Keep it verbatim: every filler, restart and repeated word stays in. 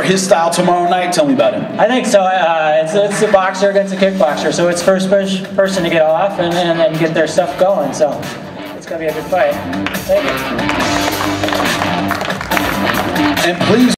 his style tomorrow night? Tell me about him. I think so. Uh, it's, it's a boxer against a kickboxer, so it's first person to get off and, and, and get their stuff going. So it's going to be a good fight. Thank you. And please.